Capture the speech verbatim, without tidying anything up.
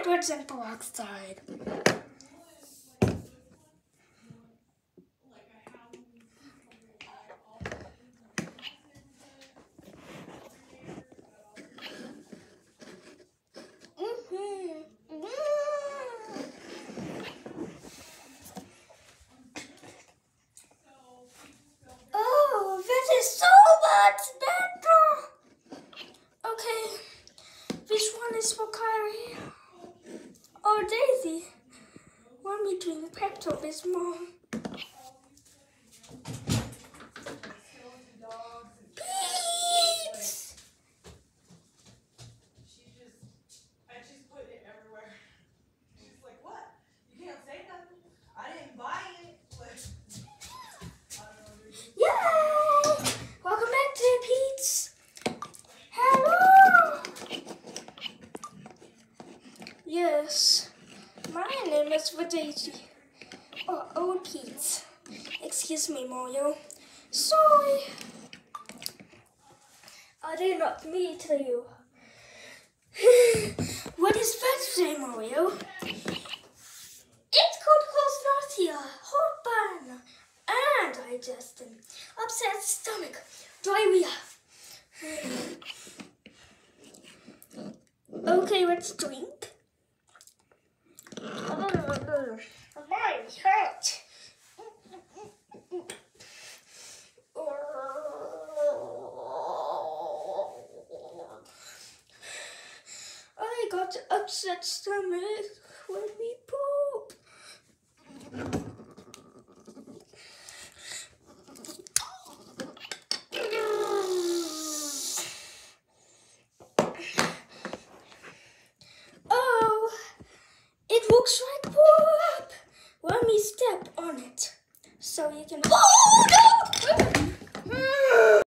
liquids and peroxide. Oh, that is so much better. Okay, which one is for Kyrie or Daisy? One between Pepto Bismol. Yes, my name is Daisy, or Old Pete. Excuse me, Mario. Sorry. I did not meet you. What is that today, Mario? It could cause nausea, heartburn, and indigestion, upset stomach, diarrhea. Okay, let's drink. Mine hurt. I got upset stomach when we poop. Oh, it looks like poop. Let me step on it so you can. Oh no!